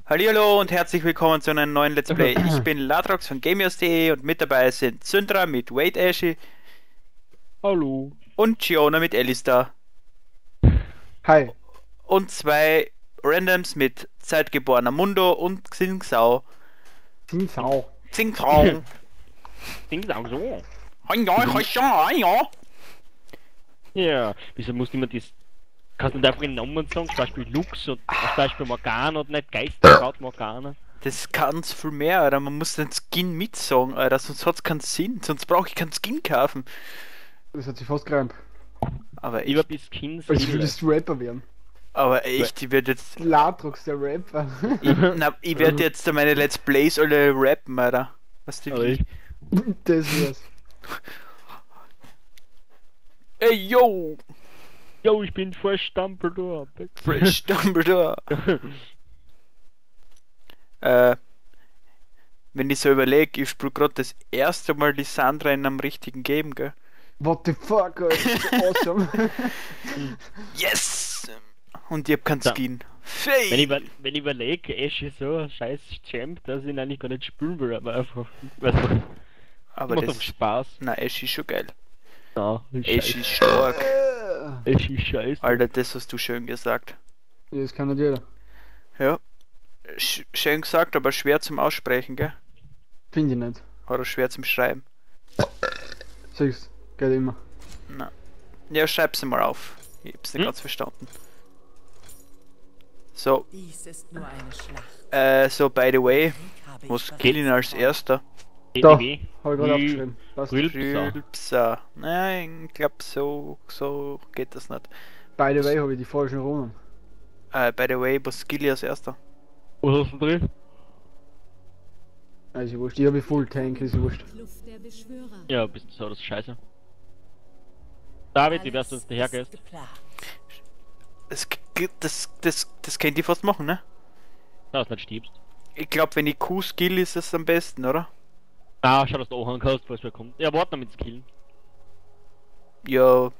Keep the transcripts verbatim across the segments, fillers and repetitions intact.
Hallihallo und herzlich willkommen zu einem neuen Let's Play. Ich bin Ladrox von Gamios punkt de und mit dabei sind Syndra mit Wade Ashy Hallo. und Giona mit Alistar. Hi. Und zwei Randoms mit Zeitgeborener Mundo und Xingsao. Zinsau. Xingsao. Ding auch so. Ja. Ja, wieso muss immer das. Kannst du nicht einfach einen Namen sagen? Zum Beispiel Lux und zum Beispiel Morgana und nicht Geisterbraut Morgana. Das kann's viel mehr, Alter. Man muss den Skin mitsagen, Alter. Sonst hat's keinen Sinn. Sonst brauche ich keinen Skin kaufen. Das hat sich fast gereimt. Aber Lieber echt, bis Skins. Also würdest du Rapper werden. aber echt, ich werde jetzt. Ladrox, der Rapper. Ich, na, ich werde jetzt meine Let's Plays alle rappen, Alter. Was die Aber wie? ich- Das wär's. Ey, yo! Jo, ich bin Fresh Dumbledore. Fresh Dumbledore! äh, wenn ich so überlege, ich spiele gerade das erste Mal die Sandra in einem richtigen Game, gell? What the fuck, Alter, das ist awesome. Yes! Und ich hab keinen So. Skin. Wenn ich, Fame! über, wenn ich überlege, Ash ist so ein scheiß Champ, dass ich ihn eigentlich gar nicht spielen will, aber einfach. Weißt du, Aber macht das. doch Spaß. Na, Ash ist schon geil. Ja, Ash ist stark. Äh, Ash ist scheiße. Alter, das hast du schön gesagt. ja, das kann nicht jeder. Ja. Sch schön gesagt, aber schwer zum Aussprechen, gell? Finde ich nicht. Oder schwer zum Schreiben. Siehst, geht immer. Na. Ja, schreib's mal auf. Ich hab's nicht Hm? ganz verstanden. So, Dies ist nur eine Schlacht. äh, so by the way, Krieg habe ich was bereits killen als gewonnen. erster? Da, E D W. hab ich gerade Rü- aufgeschrieben. Passt. Rül- Rülpser. Rülpser. Nein, ich glaub so, so geht das nicht. By the way, habe ich die falschen Runen. Äh, by the way, was kill ich als erster? Was hast du drin? Also wurscht, ich habe Full Tank, ist wurscht. Kluft der Beschwörer. Ja, bist du so, das ist scheiße. David, wie wärst du uns Alles dahergehst? ist geplant. Das, g- das, das, das könnt ihr fast machen, ne? Dass du nicht stirbst. Ich glaub, wenn ich Q skill, ist es am besten, oder? Ah, schau, dass du auch kannst, falls wer kommt. Ja, warte noch mit Skillen. Ja.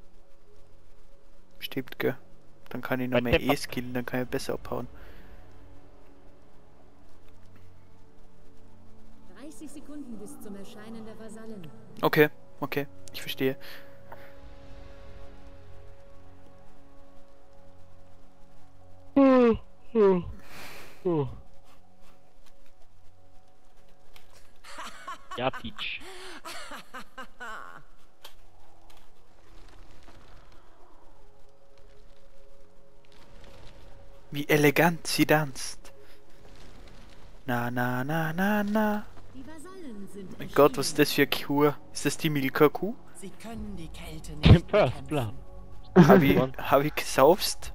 Stimmt, gell? Dann kann ich noch Bei mehr Tepper- E skillen, dann kann ich besser abhauen. dreißig Sekunden bis zum Erscheinen der Vasallen. Okay, okay, ich verstehe. Ja, Peach. Wie elegant sie tanzt. Na, na, na, na, na. Die Vasallen sind Mein Gott, was ist das für eine Kuh? Ist das die Milka-Kuh? Sie können die Kälte nicht First Blood. bekämpfen. Hab ich, hab ich gesaufst?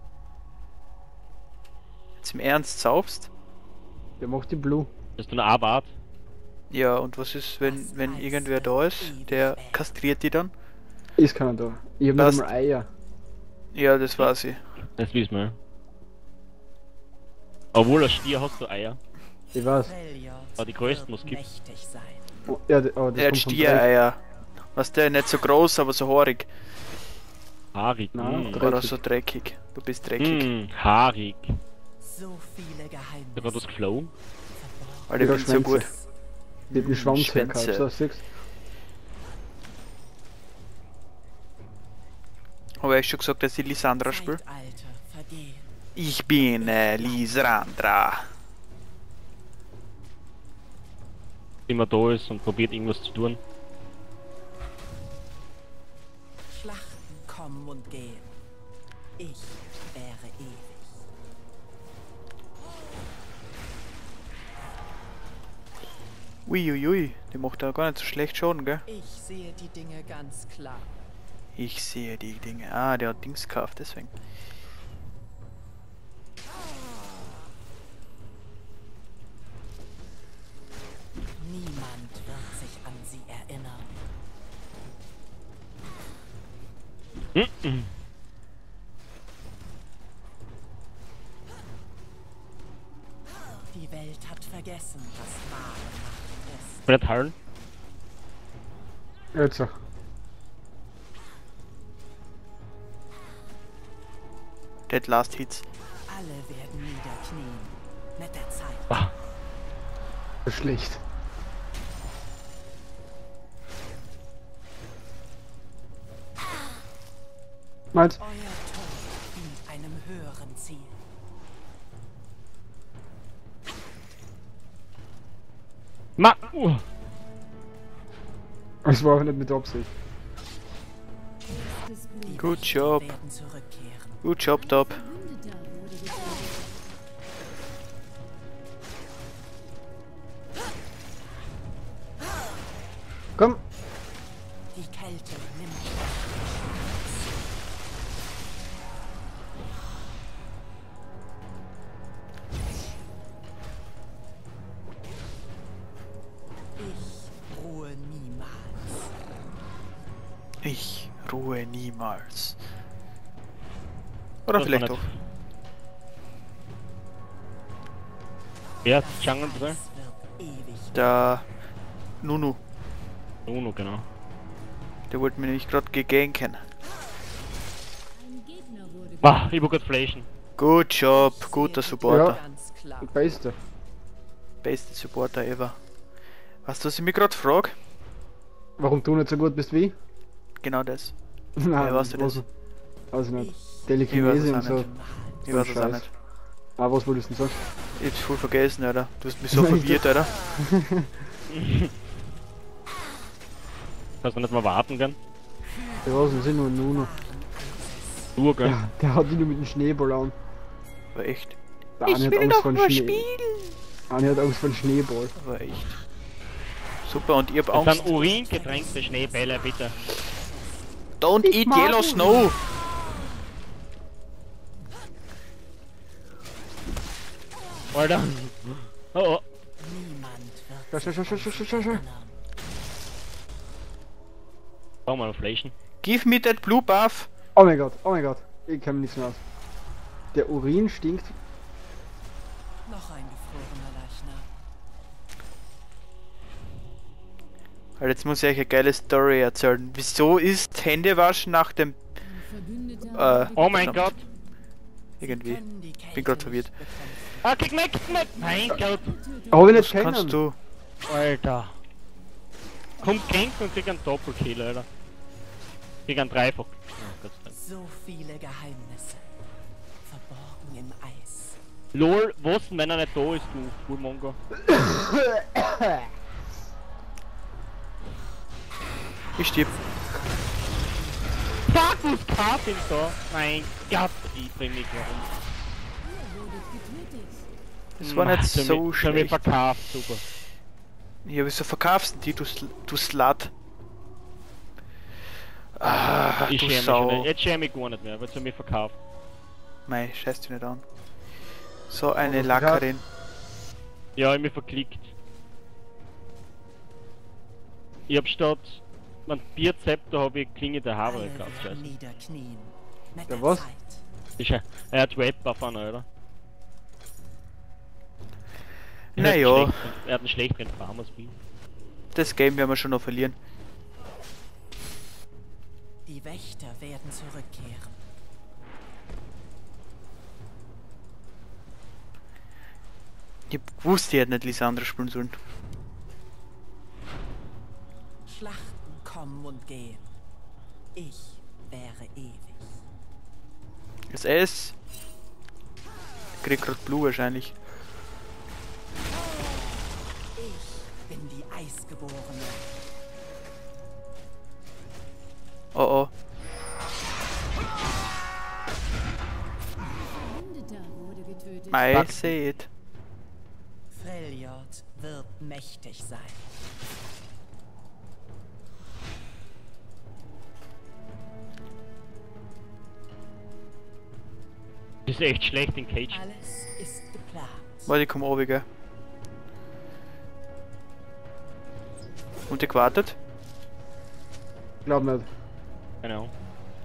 Zum Ernst saufst? Der macht die Blue. Dass du eine Arbeit. Ja, und was ist, wenn, wenn irgendwer da ist, der kastriert die dann? Ist keiner da. Ich habe Was? nicht einmal Eier. Ja, das weiß ich. Das wissen wir. Obwohl, als Stier hast du Eier. Ich weiß. Freljord Aber die größten, wird was gibt. mächtig sein. Oh, ja, d- oh, das Er hat kommt vom Dreck. Stiereier. Was der nicht so groß, aber so haarig. Haarig. Nein, mm. Dreck. Oder so dreckig. Du bist dreckig. Mm, haarig. So viele Da war das Geheimnisse. geflogen. Weil ich Ja, bin so Schwänze. gut. Die hat den Schwanz Schwänze. hergehabt, so siehst Habe ich schon gesagt, dass ich Lysandra spiele? Zeitalter vergehen. Ich bin äh, Lysandra. Immer da ist und probiert irgendwas zu tun. Schlachten kommen und gehen. Ich wäre ewig. Uiuiui, die macht da gar nicht so schlecht Schaden, gell? Ich sehe die Dinge ganz klar. Ich sehe die Dinge. Ah, der hat Dings gekauft, deswegen. Niemand wird sich an sie erinnern. Mm-mm. Die Welt hat vergessen, was wahre Macht ist. Brett Harren. du. Jetzt so. Dead Last Hits. Alle werden niederknien. mit der Zeit. Ah, Das ist schlecht. Meins? Euer Tod dient einem höheren Ziel. Ma uh. Das war aber nicht mit Absicht. Erstes Blut. Good job. Werden zurückkehren. Good job, Top. Verbündeter wurde getötet. Komm! Die Kälte nimmt. Ich ruhe niemals. Ich ruhe niemals. Oder Das vielleicht war doch. nicht- Wer hat Jungle Ball? Es wird ewig. Der Nunu, Uno, genau. der wollte mir nämlich gerade geganken. Ein Gegner wurde Wah, ich wollte gerade flashen. Good Job, guter Supporter. Ganz klar. Beste. Beste Supporter ever. Weißt du, was ich mich gerade frage? Warum du nicht so gut bist wie? Genau das. Nein, Ja, weißt du das? was- Weiß ich nicht. Ich Ich weiß Telekinese es und auch so. nicht. Ich So weiß es auch Scheiß. nicht. Ah, was wolltest du denn sagen? Ich hab's voll vergessen, Alter. Du hast mich so Nein, verwirrt, Alter. Kannst du nicht mal warten gehen? Ja, was, wir sind nur Nuno. Du, gell? Ja, der hat ihn nur mit dem Schneeball an. Aber echt. Der eine hat Angst vor dem Schnee. Eine hat Angst vor dem Schneeball. Aber echt. Super, und ich hab Das Angst. sind uringetränkte Schneebälle, bitte. Don't eat yellow snow! Alter. Oh, oh. Niemand Schau, wird schau, schau, schau, schau, schau, schau. erinnern. Schau mal, flashen. Give me that blue buff! Oh mein Gott, oh mein Gott. Ich kann mir nichts mehr aus. Der Urin stinkt. Noch ein gefrorener Leichnam. Alter, jetzt muss ich euch eine geile Story erzählen. Wieso ist Händewaschen nach dem... ein Verbündeter. Äh, wurde Oh mein Verdammt. Gott. Irgendwie. Können die Kälte Bin grad nicht verwirrt. bekämpfen. Ah, kick mich, kick mich. Mein Gott. Hab ich nicht Was kennen. kannst du? Alter. Komm, gank und krieg einen Doppelkill, Alter. Krieg einen Dreifach. Oh, Gott sei Dank. So viele Geheimnisse. Verborgen im Eis. Lol, was, wenn er nicht da ist, du Fullmongo? Ich stirb. Fuck, was Kart ist da? Mein Gott, ich bring mich herum. Ihr wurdet getötet. Das war nicht so Schon schlecht. verkauft, super. Ja, wieso verkaufst du die, du, Sl du Slut? Ah, Ich du schäme mich schon Sau. nicht. Jetzt schäme ich gar nicht mehr, weil sie mich verkauft. Mei, scheiß dich nicht an. So eine Was Lackerin. Ja, ich hab mich verklickt. Ich hab statt mein Bierzepter habe ich Klinge der Haare Alle gekauft, werden scheiße. niederknien. Mit Ja, der was? Zeit. Ist ja, er hat Web auf einer, oder? Er hat Naja. einen schlechten- Er hat einen schlechteren Farmers Bill. Das Game werden wir schon noch verlieren. Die Wächter werden zurückkehren. Ich hab gewusst, ich hätte nicht Lissandra spielen sollen. Schlachten kommen und gehen. Ich wäre ewig. Das S. Ich krieg grad Blue wahrscheinlich. Ich bin die Eisgeborene. Oh oh. Verbündeter wurde getötet. I see it. Freljord wird mächtig sein. Das ist echt schlecht in Cage. Alles ist geplant. Warte, ich komm oben, gell. Und ich gewartet? Glaub nicht. Keine Ahnung.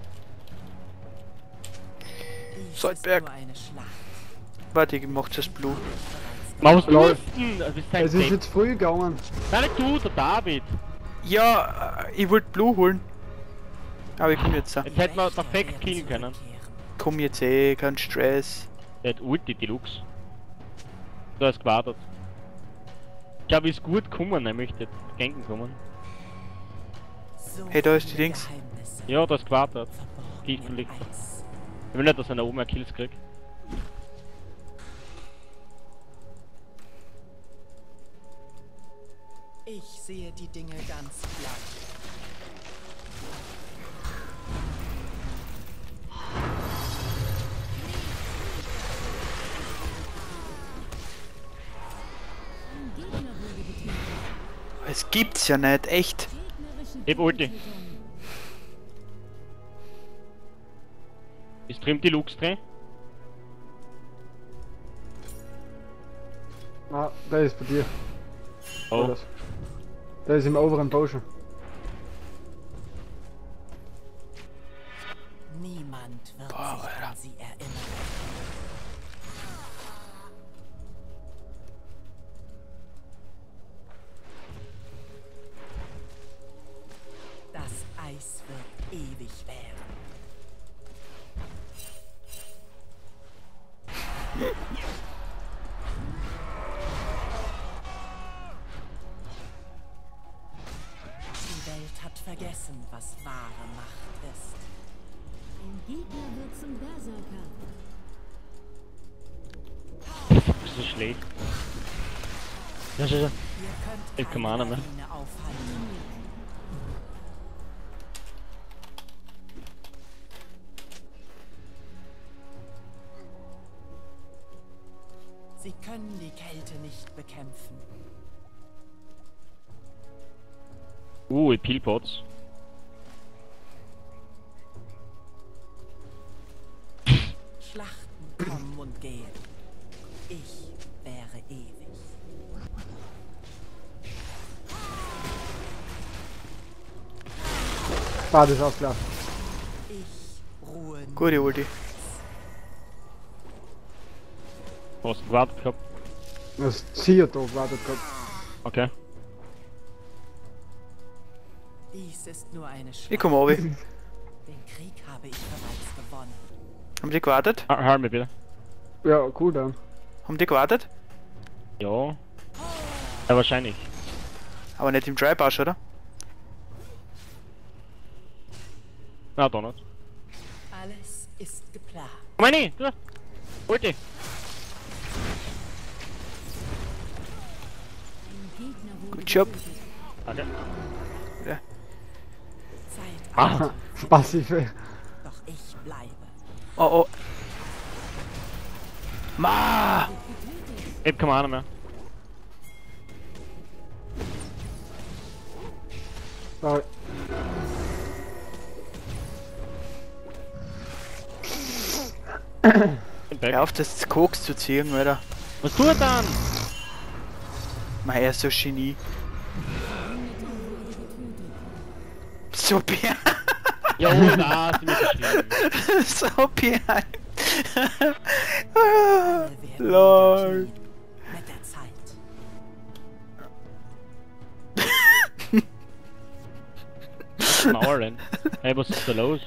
Dies Soldberg. ist nur eine Schlacht. Warte, ich mach das Blue. Maus Lol. Dursten! Das ist ein Es ist Depp. jetzt früh gegangen. Nein, nicht du, der David! Ja, äh, ich wollte Blue holen. Aber ich komm jetzt. äh, Jetzt hätten wir Wächter perfekt werden killen können. zurückkehren. Komm jetzt eh, kein Stress. Der hat Ulti Deluxe. Da ist gewartet. Ich glaube, ist gut gekommen, er möchte gängen kommen. So Hey, da ist die viele Dings. Geheimnisse Ja, da ist gewartet. verborgen Geht im liegt. Eis. Ich will nicht, dass er nach oben mehr Kills kriegt. Ich sehe die Dinge ganz gleich. Ein Gegner wurde getötet. Es gibt's ja nicht, echt. Gegnerische Heb Ulti. Doppeltötung. Ist drin die Lux drin? Ah, der ist bei dir. Oh. Das. Der ist im oberen Potion. Niemand wird Boah, sich Alter. an sie erinnern. Das Eis wird ewig währen. Die Welt hat vergessen, was wahre Macht ist. Ein Gegner wird zum Berserker. Ist so schlecht. Ja, ja, ja. Ihr könnt Ich keine komm auch nicht mehr. Lawine aufhalten. Sie können die Kälte nicht bekämpfen. Uh, Pilpots. Schlachten kommen und gehen. Ich wäre ewig. Ah, das ist auch klar. Ich ruhe nie. Gute Ulti. Du hast gewartet gehabt. Das Theodor wartet gerade. Okay. Dies ist nur eine Ich Schlacht. komm runter. Den Krieg habe ich bereits gewonnen. Haben die gewartet? Ha- Halt mich bitte. Ja, cool dann. Haben die gewartet? Ja. Ja, wahrscheinlich. Aber nicht im Dry Bush, oder? Na, doch nicht. Alles ist geplant. Komm rein, du! Ulti! Ein Gegner wurde Gut Job. getötet. Okay. Zeit Ah. ab. Passive. Doch ich bleibe. Oh oh. Ma! Ich hab keine Ahnung mehr. Sorry. Bin back. Hör auf, das Koks zu ziehen, Alter. Was tut er dann? Mei, er ist so Genie. So Bär. Ja, oh, da ist mir geschrieben. So Bär. Alle werden Lol. unterkriegen. Mit der Zeit. Maul denn? Hey, was ist da los?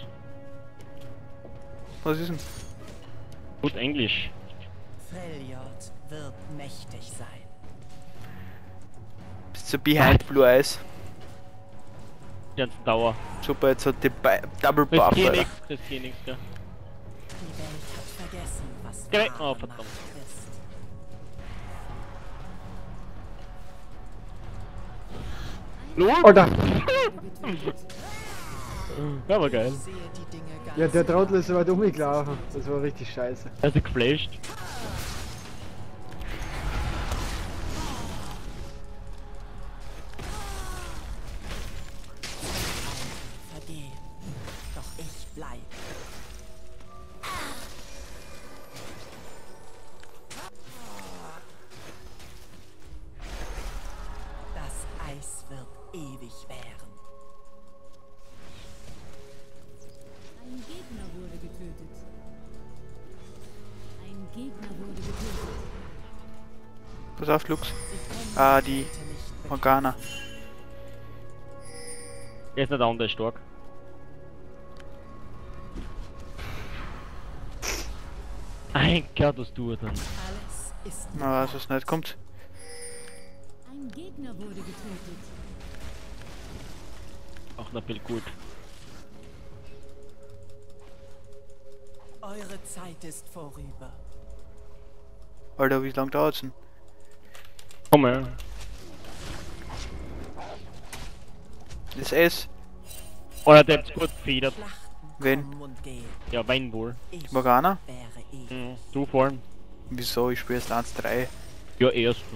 Was ist denn? Gut Englisch. Freljord wird mächtig sein. Bist so behind Blue Eyes. Die ganze Dauer. Super, jetzt hat die Bi Double Das Buff, ist hier Alter. nix, das ist hier nix, ja. Die Welt hat vergessen, was Geh weg. wahre Oh, verdammt. Macht ist. Los! Alter! Ja, war geil. Ich sehe die Dinge ganz Ja, der Trottel ist so weit umgelaufen. Das war richtig scheiße. Er ist geflasht. vergehen. Doch ich bleibe. Das Eis wird ewig währen. Ein Gegner wurde getötet. Ein Gegner wurde getötet. Pass auf, Lux. Sie können Ah, die Kälte nicht bekämpfen. Morgana. Er ist nicht an, der ist stark. Ein Gott, was tut er dann? Alles ist Na, was es nicht kommt. Ein Gegner wurde getötet. Auch noch viel gut. Eure Zeit ist vorüber. Alter, wie lange dauert's denn? Komm her. Das S. Oder der hat's gut gefedert. Schlachten Wen? kommen und gehen. Ja, Wein wohl. Ich Morgana? wäre ich. Mhm. Du vor allem. Wieso? Ich spiele erst eins drei. Ja, ersten.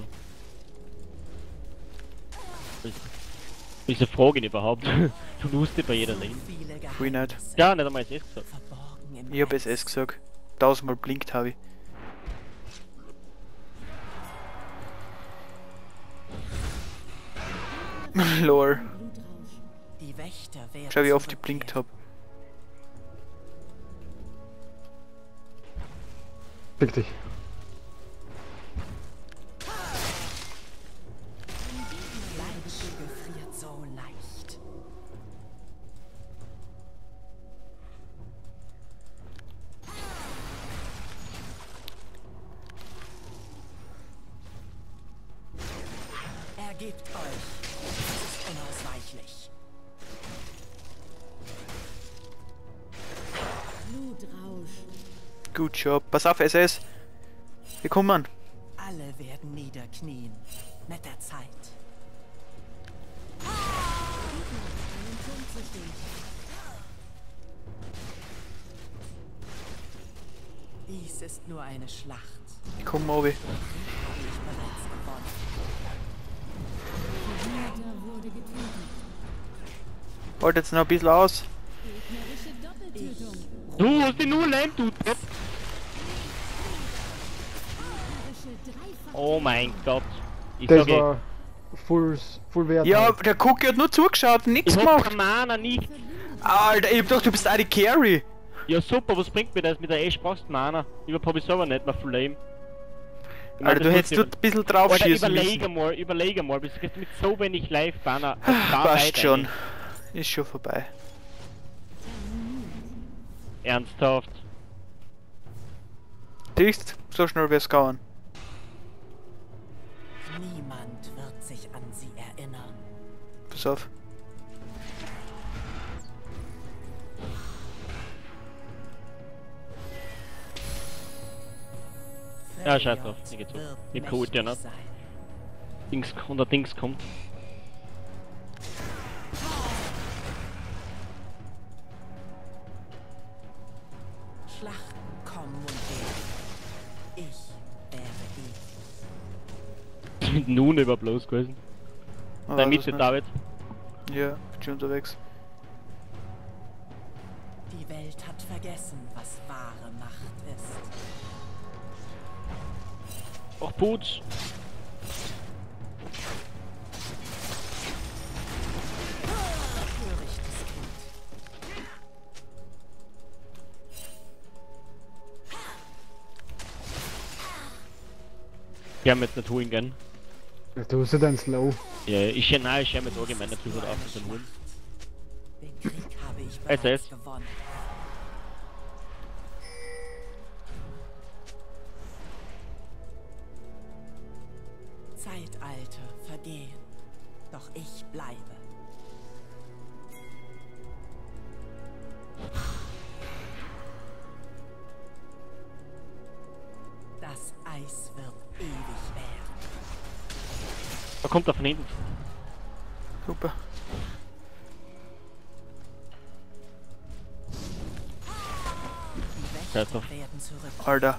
Wieso frage ich überhaupt? Du musst bei jeder reden. Viele Free Night. Geheimnisse Ja, nicht einmal das S gesagt. verborgen im Ich hab Eis. S S gesagt. Tausendmal blinkt habe ich. Lol. Blutrausch. Die Wächter werden Schau wie oft ich zurückkehren. blinkt hab. Fick dich. Fleisch gefriert so leicht. Ergebt euch. Es ist unausweichlich. Blutrausch. Gut Job. Pass auf, S S. Wir kommen. Alle werden niederknien. Mit der Zeit. Einen Turm zu stehen. Dies ist nur eine Schlacht. Ich komm obi. Habe ich bereits gewonnen. Verwirrter wurde getötet. Halt jetzt noch ein bisschen aus. Gegnerische Doppeltötung. Du hast die nur allein, du Depp. Gegnerische Dreifach. Oh mein Gott. Ich Das sag eh, war full, full Wert. Ja, halt. der Cookie hat nur zugeschaut und nichts ich hab gemacht. keine Mana, nicht. Alter, ich hab gedacht, du bist auch die Carry. Ja super, was bringt mir das? Mit der Ash brauchst du Mana. Überhaupt hab ich selber nicht mehr Flame. Ich mein, Alter, du das hättest muss dort ein bisschen drauf Alter, schießen überlege müssen. mal, überlege mal, bis jetzt mit so wenig Live-Banner. Passt schon. Ist schon vorbei. Ernsthaft. Siehst, so schnell wird's gehen. Niemand wird sich an sie erinnern. Pass auf. Ja, scheiß drauf, ich geh zu. Wird Ich code ja mächtig nicht. sein. Dings, und der Dings kommt. Schlachten kommen und gehen. Ich wäre ich. Mit nun über bloß gewesen. Aber Dein das Mitte, nicht. David. Ja, bin schon unterwegs. Die Welt hat vergessen, was wahre Macht ist. Ach, Putz. Törichtes Kind. Ich hab jetzt nicht holen gern. Du hast ja dann slow. Ja, ich ja, nein, ich hab jetzt allgemein nicht drüber auf zu holen. Den Krieg habe ich S S. bereits gewonnen. Zeitalter vergehen, doch ich bleibe. Das Eis wird ewig werden. Da kommt er von hinten. Super. Die Scheiß drauf. Wächter werden zurück. Alter.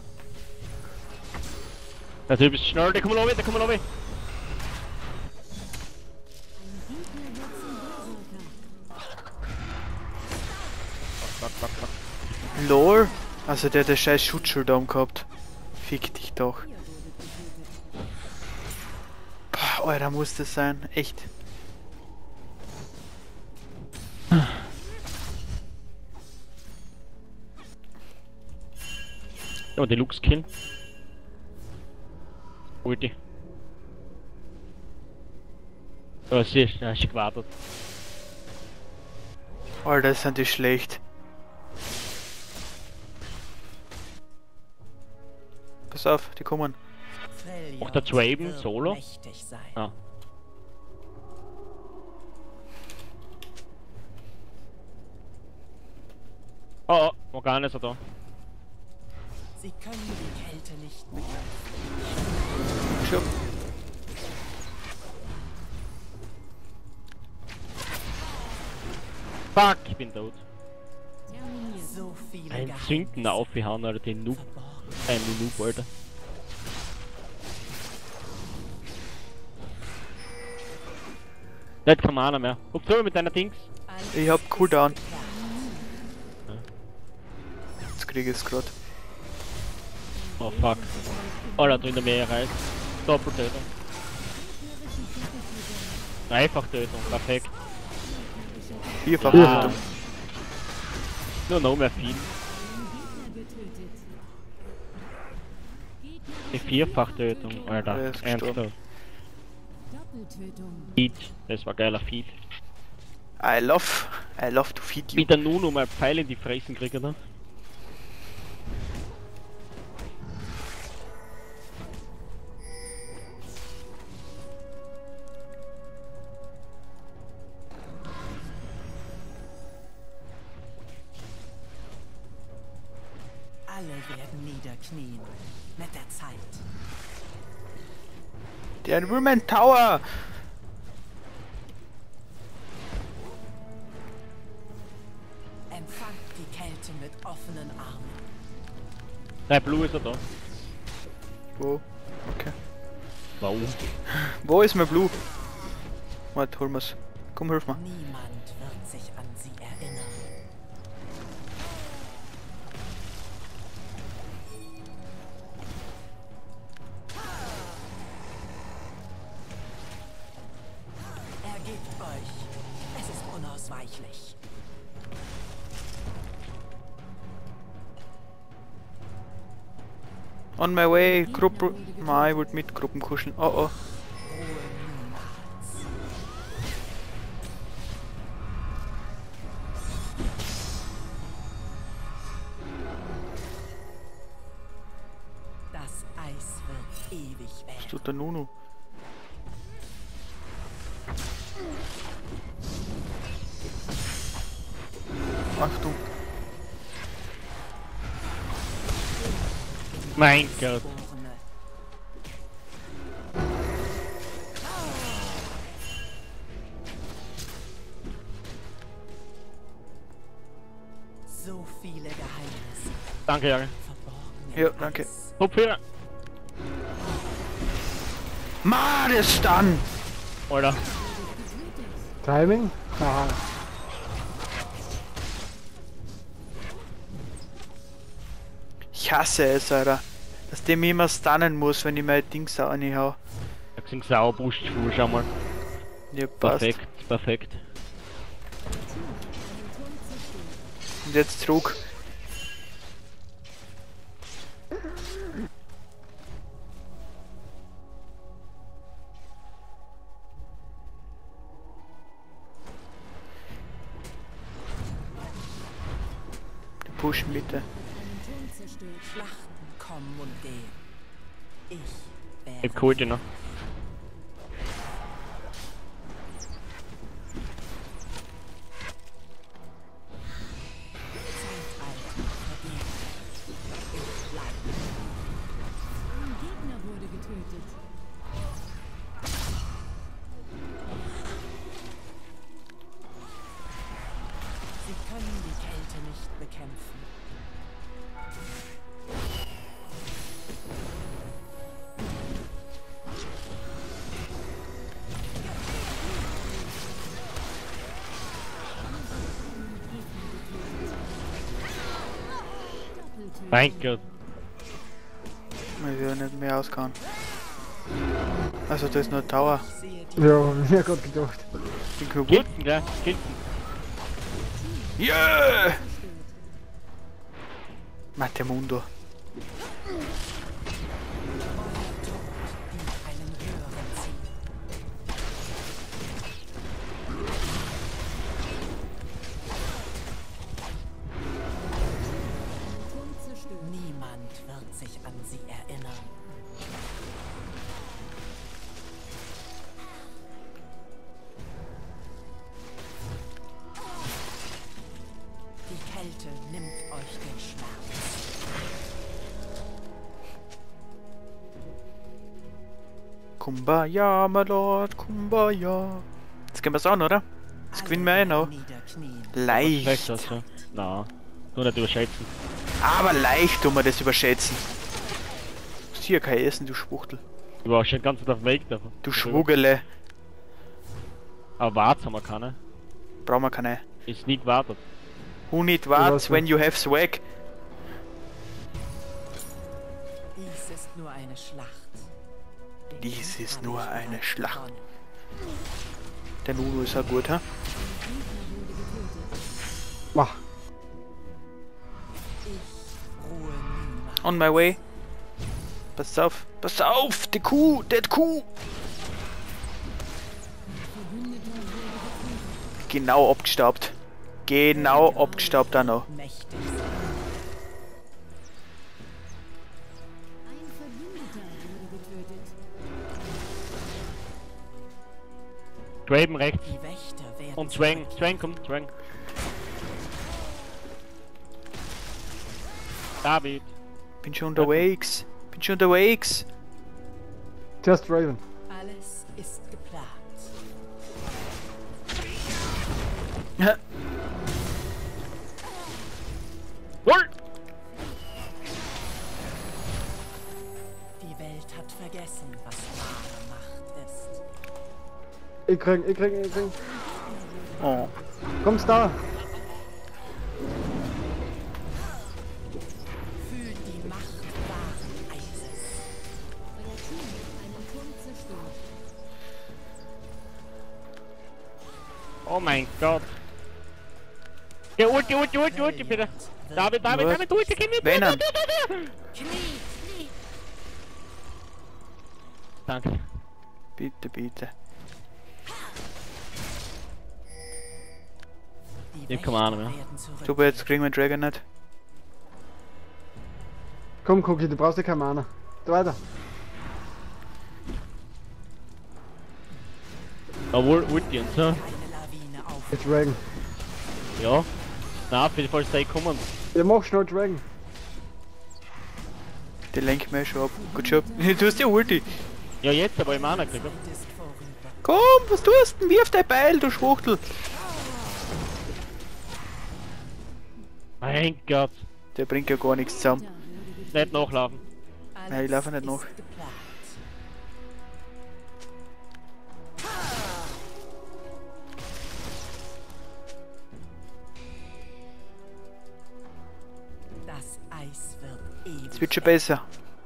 Also du bist schnell, der kommt mal runter, der kommt mal runter. Ein Gegner wird zum Berserker. Fuck, fuck, fuck. Lol. Also der hat der scheiß Schutzschild da gehabt. Fick dich doch. Boah, Alter, muss das sein. Echt. Ja, und die Lux killen. Ulti. Oh, sie ist, ja, ist gewartet. Alter, sind die schlecht. Pass auf, die kommen. Trillion Macht der Draven wird Solo? mächtig sein. Ah. Oh, oh, Morgana ist er da. Sie können die Kälte nicht bekämpfen. Schon. Fuck, ich bin tot. Terminiert. So viele Ein Geheimnisse Zünden aufgehauen, Alter, den Noob. verborgen. Ein Noob, Alter. Nicht kein Mana mehr. Guck so mit deiner Dings. Alles Ich hab Cooldown. ist geklärt. Jetzt krieg ich's grad. Oh fuck. Alter, drin der Meer reißt. Doppeltötung. Dreifachtötung, perfekt. Vierfach. Ja. Tötung. Nur noch mehr viel. Gegner getötet. Die Vierfachtötung, Alter. Er ist Ernsthaft. gestorben. Doppeltötung. Feed. Das war geiler Feed. I love, I love to feed you. Wie der Nuno mal Pfeile in die Fressen kriegt, oder? Alle werden niederknien. Mit der Zeit. Der Environment Tower! Empfangt die Kälte mit offenen Armen. Nein, Blue ist er da. Wo? Okay. Wow. Wo ist mein Blue? Warte, hol mir's. Komm, hilf mir. Niemand wird sich an sie erinnern. Ergebt euch. Es ist unausweichlich. On my way, Gruppe. Ma, ich wollte mit Gruppen kuscheln. Oh oh. Ruhe niemals. Das Eis wird ewig Was währen. tut der Nunu? Achtung. Mein Gott. Geborene. So viele Geheimnisse. Danke, Jahre. Verborgen im Ja, danke. Eis. Hopp hier. Ma, der Stun! Alter. Timing? Haha. Ich hasse es, Alter. Dass der mich immer stunnen muss, wenn ich mein Dings auch nicht hau. Da sind Sauerbrust vor, schau mal. Ja, passt. Perfekt, perfekt. Und jetzt zurück. Die pushen bitte. Turm zerstört. Schlachten kommen und gehen. Ich Ich wäre hab geholt, noch. Zeitalter vergeben. Ich bleibe. Ein Gegner wurde getötet. Sie können die Kälte nicht bekämpfen. Doppeltötung. Mein Gott. Ich will nicht mehr ausgehauen. Also das ist nur Tower. Ich sehe die Ja, mir gerade gedacht. Ich bin kaputt. Kilten, gell? Kilten. Yeah! Matemundo. die einen höheren Ziel. Turm zerstört. Niemand wird sich an sie erinnern. Kälte nimmt euch den Schmerz. Kumbaya, my lord, Kumbaya. Jetzt gehen wir's an, oder? Jetzt gewinnen wir einen noch. Niederknien. Schlecht Leicht. das so. Na, nur nicht überschätzen. Aber leicht tun wir das überschätzen. Du hast hier kein Essen, du Spuchtel. Ich war schon ganz auf dem Weg davon. Du Schwugele. Aber Warz haben wir keine. Brauchen wir keine. Ist nicht gewartet. Who need was what denn? when you have swag? Dies ist nur eine Schlacht. Den Dies Krieg ist habe nur ich eine bereits Schlacht. gewonnen. Der Nuno ist ja gut, ha? Mach. Ich ruhe niemals. On my way. Pass auf. Pass auf! Die Kuh! Dead Kuh! Genau abgestaubt. Genau abgestaubt da noch. Mächtig. Ein Verbündeter wurde getötet. Draven rechts. Die Wächter werden Und Zwang. Zwang kommt. Zwang. David. Bin schon unterwegs. Bin schon unterwegs. Just Raven. Alles ist geplant. Wohl! Die Welt hat vergessen, was wahre Macht ist. Ich krieg, ich krieg, ich krieg. Oh. Kommst da? Fühlt die Macht wahren Eises. Euer Team hat einen Turm zerstört. Oh mein Gott. Ja, Ulti, Ulti, Ulti, Ulti, bitte. David, David, Was? David, Ulti, gib mir Wen an? Knie, Knie. Danke. Bitte, bitte. Die Ich komme an, Wächter ja. werden zurück. Du, jetzt kriegen wir den Dragon nicht. Komm, Cookie, du brauchst ja keine Mana. Da weiter. Jawohl, Ulti und so. Eine Lawine auf. Der Dragon. Ja. Na, auf jeden Fall sei kommen. Ja, mach schnell Dragon. Den lenken wir schon ab. Gut Job. Du hast ja Ulti. Ja, jetzt aber im Mana gekriegt. Zeit ist vorüber. Komm, was tust du denn? Wirf dein Beil, du Schwuchtel. Mein Gott. Der bringt ja gar nichts zusammen. Da wurde getötet. Nicht nachlaufen. Alles Nein, ich laufe nicht ist nach. geplant. Das Eis wird ewig. Es wird schon besser.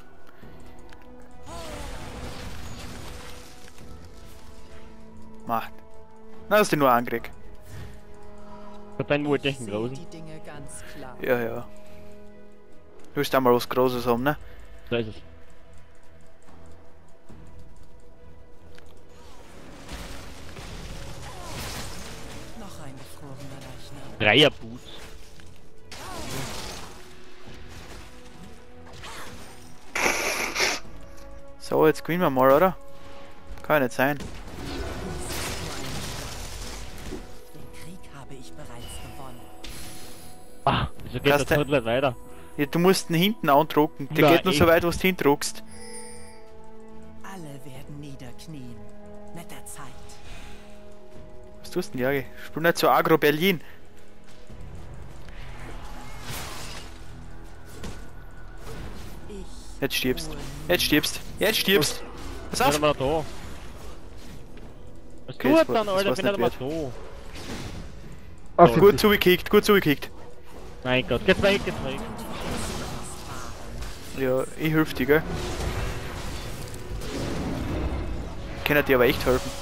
Macht. Na, hast du nur angekriegt. Für deinen Ulti Ich einen sehe großen. die Dinge ganz klar. Ja, ja. Du willst einmal was Großes haben, ne? So ist es. Noch ein gefrorener Leichnam. Dreierboots. So, jetzt gewinnen wir mal, oder? Kann ja nicht sein. Den Krieg habe ich bereits gewonnen. Ah, wieso geht Das das der- so nicht weiter? Ja, du musst ihn hinten andrucken. Der Nein, geht nur so ich- weit, was du hindruckst. Alle werden niederknien. Mit der Zeit. Was tust du denn, Jagi? Spiel nicht so agro Berlin. Ich Jetzt stirbst. ruhe Jetzt stirbst. Jetzt stirbst. Pass Bin auf. nicht mal da. Was Okay, tut das war- dann, das Alter? war's Bin nicht nicht mal wert. da. Auf die Gut zugekickt, gut zugekickt. Mein Gott, geht's weg, geht's weg. Ja, ich helf dir, gell? Ich kann dir aber echt helfen.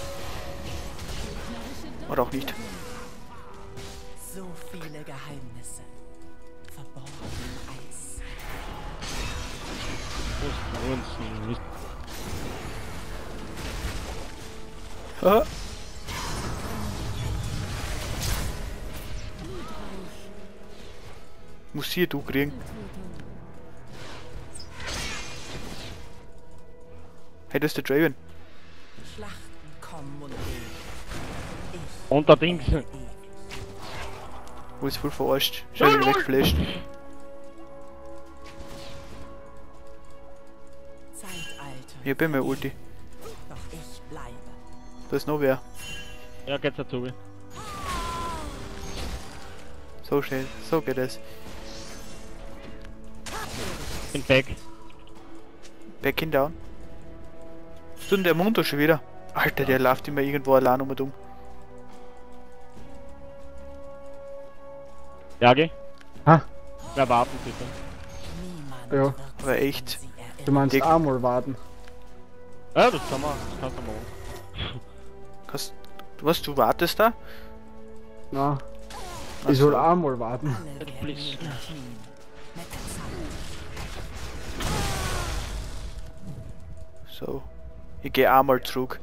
Oder auch nicht. so viele Geheimnisse. Verborgen im Eis. Mussten uns Aha. Muss hier du kriegen. Hey, das ist der Draven. Schlachten kommen und gehen. Ich Und der Dings. ewig. Wo ist voll verarscht? Schau, wie weggeflasht. Zeitalter. Ich hab immer Ulti. Doch ich bleibe. Da ist noch wer. Ja, geht's dazu. So schnell, so geht es. Bin back. Back in down. Was tut denn der Mundo schon wieder? Alter, der läuft immer irgendwo allein um und um. Ja, geh. Ha, Wir warten bitte. Niemand Ja. wird Aber sich echt. an sie erinnern. du meinst Dick. auch mal warten. Ja, das kann man. Das kannst du machen. Kannst, was, du wartest da? Na, Ach ich soll so. auch mal warten. Alle werden Please. legitim. Mit der Zeit. So. Ich geh einmal zurück.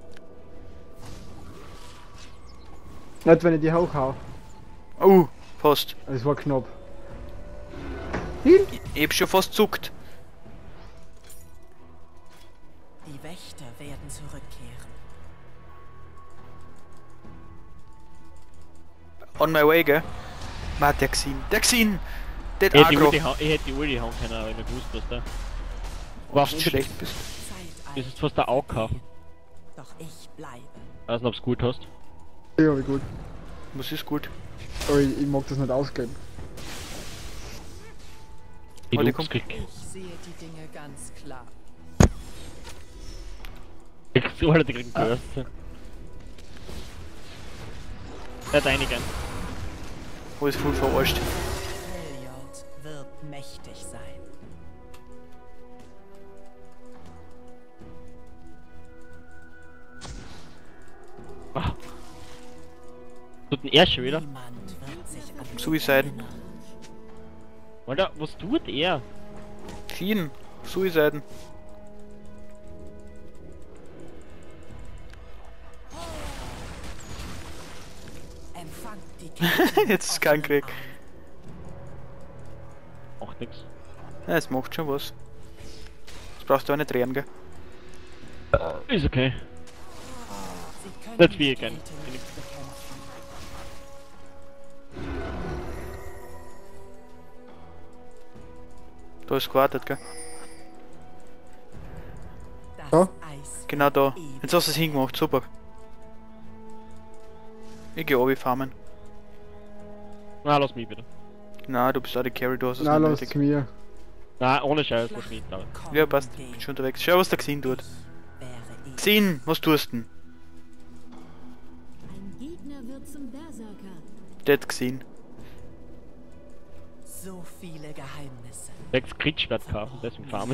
Nicht wenn ich die hochhau. Oh, fast. Es war knapp. Ich, ich hab schon fast zuckt. Die Wächter werden zurückkehren. On my way, gell? Man, der gesehen. Der gesehen! Der Ich hätte die Agro. Ulti ha- ich hätte die Ulti haben können, aber ich hab nicht gewusst, was da. Was Nicht schlecht bist. Das Zeitalter. ist fast der Auge kaufen. Doch ich bleibe. Ich weiß nicht, ob's gut hast. Ja, wie gut. Was ist gut? Aber ich, ich mag das nicht ausgeben. Die Oh, die Lux kommt- krieg. Ich sehe die Dinge ganz klar. Kriegst du alle, die kriegen Burst. Er hat einigen. Wo ist voll verarscht? Freljord wird mächtig sein. Ah. Tut denn er schon wieder? Niemand wird sich an sie Suicide. erinnern. Alter, was tut er? Vielen. Suiciden. Empfangt die Kämpfe Jetzt ist mit kein offenen Krieg. Armen. Macht nix. Ja, es macht schon was. Das brauchst du auch nicht drehen, gell? Ist okay. Sie können Nicht wie die ich kenn. Kälte nicht bekämpfen. Da ist gewartet, gell? Das Ja. Eis Genau da. ewig. Jetzt hast du es hingemacht, super. Ich geh obi farmen. Na, lass mich bitte. Na, du bist auch die Carry, du hast es Na, nicht lass nötig. mir. Na, ohne Scheiß, lass mich da. Kommen Ja, passt. gehen. Bin schon unterwegs. Schau, was der Xin tut. Wäre ich Xin, was tust du denn? Ein Gegner wird zum Berserker. Der hat Xin. so viele Geheimnisse. Sechs Crit-Schwert kaufen, deswegen fahren wir.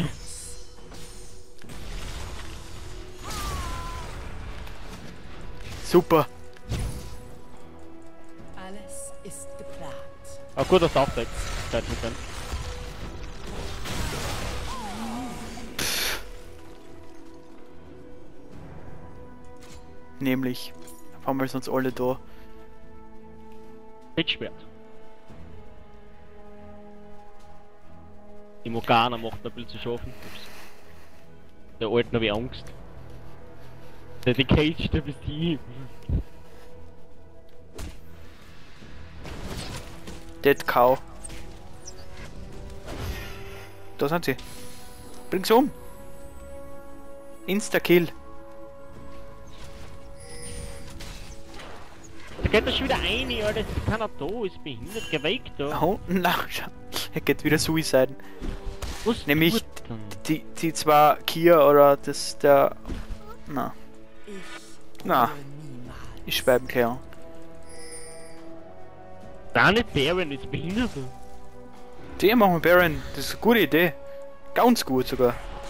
Super. Alles ist geplant. Aber gut, dass du auch sechs Zeit mit können. Nämlich. Auf einmal sind uns alle da. Crit-Schwert. Die Morgana macht noch ein bisschen zu schaffen. Ups. Der Alten habe ich Angst. Der die Cage, der bist die. Dead Cow. Da sind sie. Bring sie um. Insta-Kill. Da geht er schon wieder rein, Alter. Das ist keiner da, ist behindert, geh weg da. Oh, na, schau. Er geht wieder Suicide. Was Nämlich tut denn? die, die zwei Kia oder das der. Na, Ich Na. ruhe niemals. ich schweibe gleich an. Da nicht Baron, ist behindert. Die machen Baron, das ist eine gute Idee. Ganz gut sogar.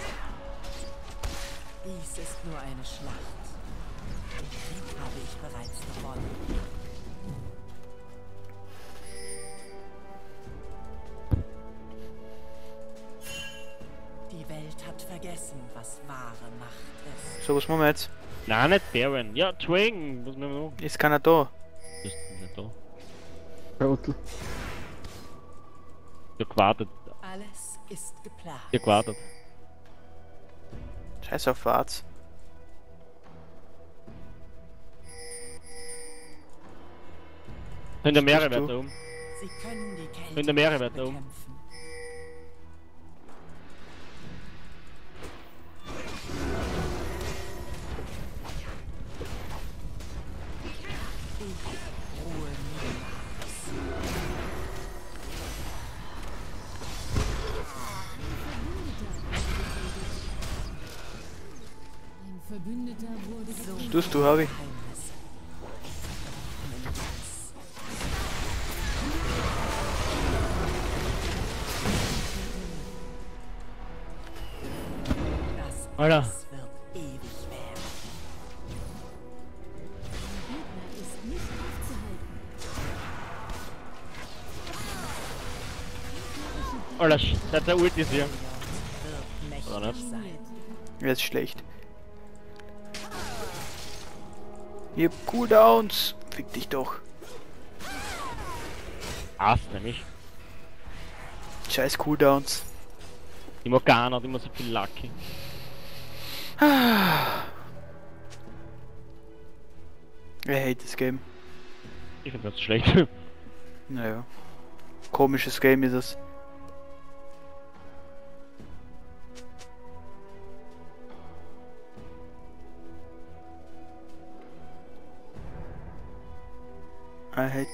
Dies ist nur eine Schlacht. Den Krieg habe ich bereits gewonnen. Die Welt hat vergessen, was wahre Macht ist. So, was machen wir jetzt? Nein, nicht Baron. Ja, Twang, was müssen wir noch? Ist keiner da. Das ist nicht da. Trottel. Ich hab gewartet. Alles ist geplant. Ich hab gewartet. Scheiß auf Warz. In der Meere Stehst wird du? da oben. Sie können die Kälte In der Meere nicht wird da oben. bekämpfen. Ich ruhe Ein Verbündeter wurde niemals. getötet. Tust du, Harvey? Geheimnisse. Das Alter. Eis wird ewig werden. Der Gegner ist nicht aufzuhalten. Alter, Sch- der hat der Ulti ist hier. Wird mächtig Oder nicht? sein. Jetzt schlecht. Ich hab Cooldowns. Fick dich doch. Ass nämlich. Scheiß Cooldowns. Die Morgana hat immer so viel Lucky. I hate this game. Ich find das schlecht. Naja. Komisches Game ist es. I hate.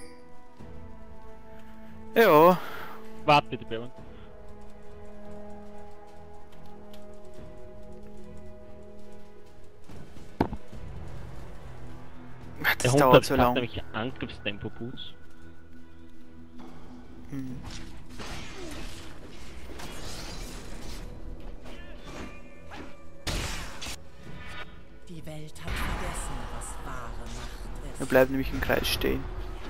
Ja. Wart bitte, Bären. Der Das Hund dauert hat so gerade lang. nämlich Angriffstempo-Boost. Hm. Die Welt hat vergessen, was wahre Macht Er ist. bleibt nämlich im Kreis stehen.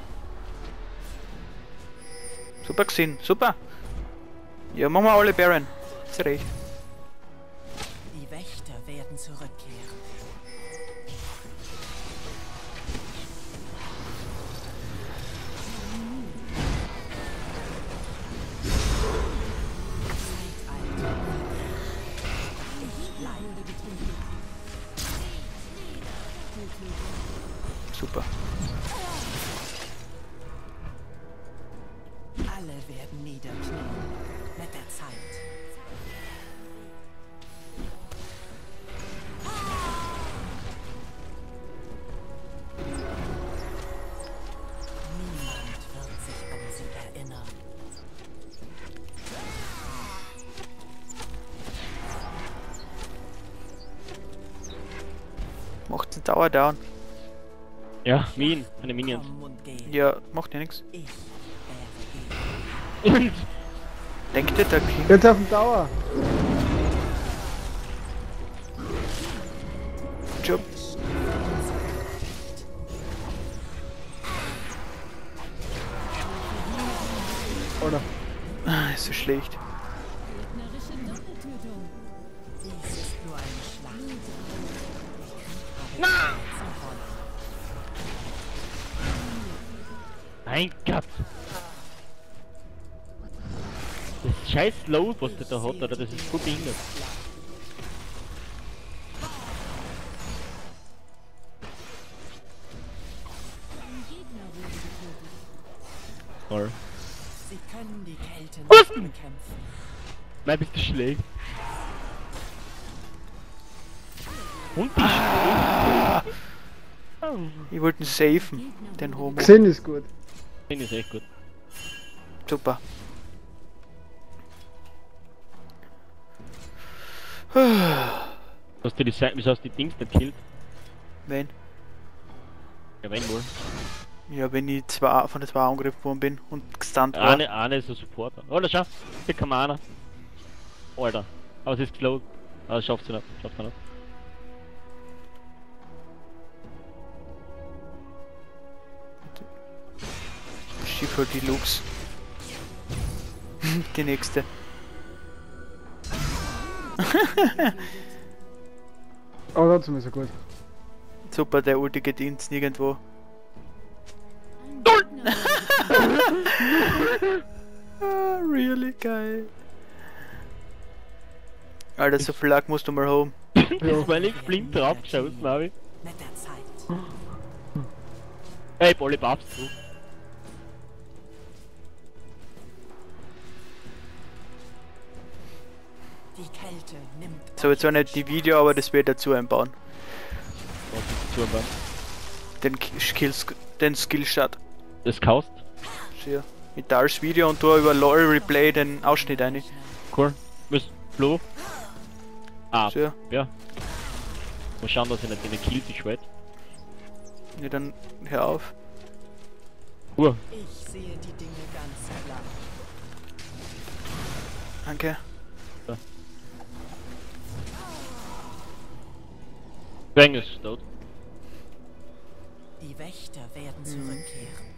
Super gesehen, super. Ja, machen wir alle Baron. Ist recht. Die Wächter werden zurückkehren. Zeitalter. Ich bleibe getötet. Super. Alle werden niederknien. Mit der Zeit. Niemand wird sich an sie erinnern. Macht den Dauer down. Ja, Min, eine Minions. Komm und geh. Ja, macht ja nichts. Ich wäre eh. Denkt ihr, der King? Jetzt auf den Dauer. Job. Oder? Ah, ist so schlecht. Gegnerische Doppeltötung. Dies ist nur eine Schlacht. Mein Gott! Das scheiß Load, was der da hat, oder? Das ist voll behindert. Ein Gegner wurde getötet. Toll. Sie können die Kälte Was nicht denn? bekämpfen. Nein, bist du schlecht. Und die schlecht. Ich wollte ihn safen, Gegner den wurde Homo. Gesehen ist gut. Den ist echt gut. Super. Hast du die Seiten, wieso hast du die Dings nicht killt? Wenn? Ja, wenn wohl. Ja, wenn ich zwei, von den zwei angegriffen worden bin und gestunt war. Eine, eine ist ein Supporter. Alter, schau, hier kann man einer. Alter, aber es ist geload. Aber das schafft sie nicht, schafft er nicht. Schiff halt die Lux. Die nächste. Aber trotzdem ist er gut. Super, der Ulti geht ins Nirgendwo. Ein Gegner wurde getötet. Ah, really geil. Alter, so viel Lack musst du mal haben. Das war nicht blind drauf geschossen, hab ich. Mit der Zeit. Ey, ich hab alle Buffs drauf. Die Kälte nimmt So, jetzt auch nicht die Video, aber das wird dazu einbauen. Was ist zu aber? Den K- Skills, den Skillshot. Das kaust? Schier. Mit Dars Video und da über LOL Replay den Ausschnitt rein. Cool. Müsst Flo? Ah, Schier. ja. Mal schauen, dass ich nicht in den Kill die schwert. Ja, dann hör auf. Cool. Ich sehe die Dinge ganz klar. Danke. Bang ist tot. Die Wächter werden zurückkehren.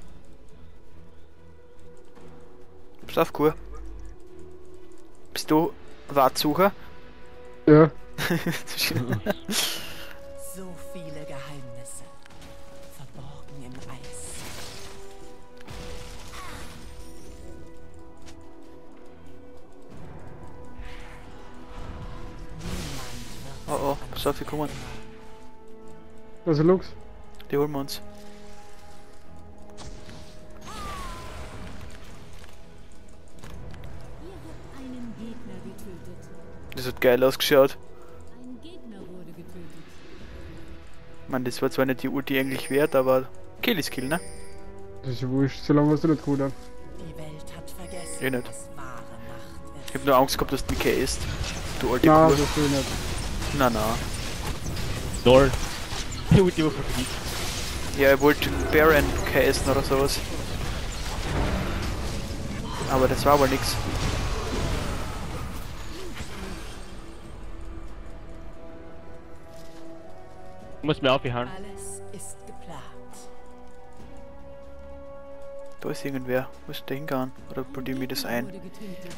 Pass auf, Kur. Bist du Wartsucher? Ja. So viele Geheimnisse. Verborgen im Eis. Oh oh, pass auf, wir kommen. Also Lux. Die holen wir uns. Ihr habt einen Gegner getötet. Das hat geil ausgeschaut. Ein Gegner wurde getötet. Man, das war zwar nicht die Ulti eigentlich wert, aber Kill ist Kill, ne? Das ist ja wurscht, solange was du nicht gut hast. Die Welt hat vergessen, Eh nicht. was wahre Macht Ich ist. hab nur Angst gehabt, dass du mich ist. Du alte Nein, Kur. das will ich nicht. Na na. Lol. Die Ulti war verfliegt. Ja, ich wollte Baron casten oder sowas. Aber das war wohl nix. Du musst mir aufhauen. Alles ist geplant. Da ist irgendwer. Wo ist der hingegangen? Oder bilde ich mir das ein? Wurde getötet.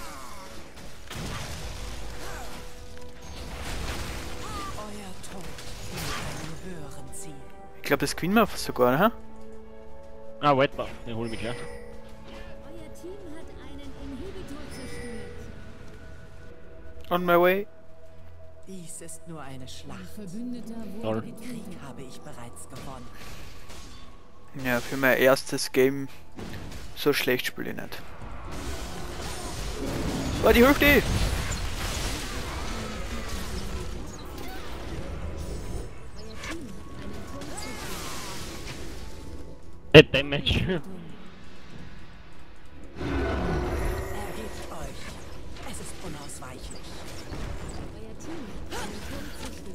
Euer Tod dient einem höheren Ziel. Ich glaube, das gewinnen wir sogar, ne? Ah, warte mal. Den hol mich her. Euer Team hat einen Inhibitor zerstört. On my way. Dies ist nur eine Ein Schlacht. Verbündeter Lol. wurde Den getötet. Krieg habe ich bereits gewonnen. Ja, für mein erstes Game so schlecht spiele ich nicht. Oh, die Hälfte! Head Damage. Ergebt euch. Es ist unausweichlich. Euer Team hat einen Turm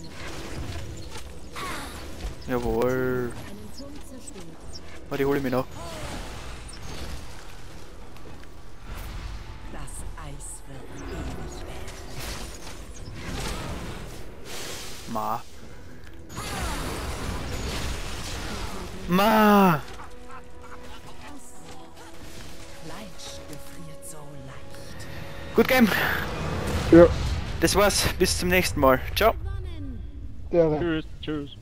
zerstört. Jawohl. Einen Turm zerstört. Oh, die hole ich mir noch. Das Eis wird ewig werden. Ma. Ma! Fleisch gefriert so leicht. Gut Game. Ja, Das war's. Bis zum nächsten Mal. Ciao. Gewonnen! der. Tschüss, tschüss.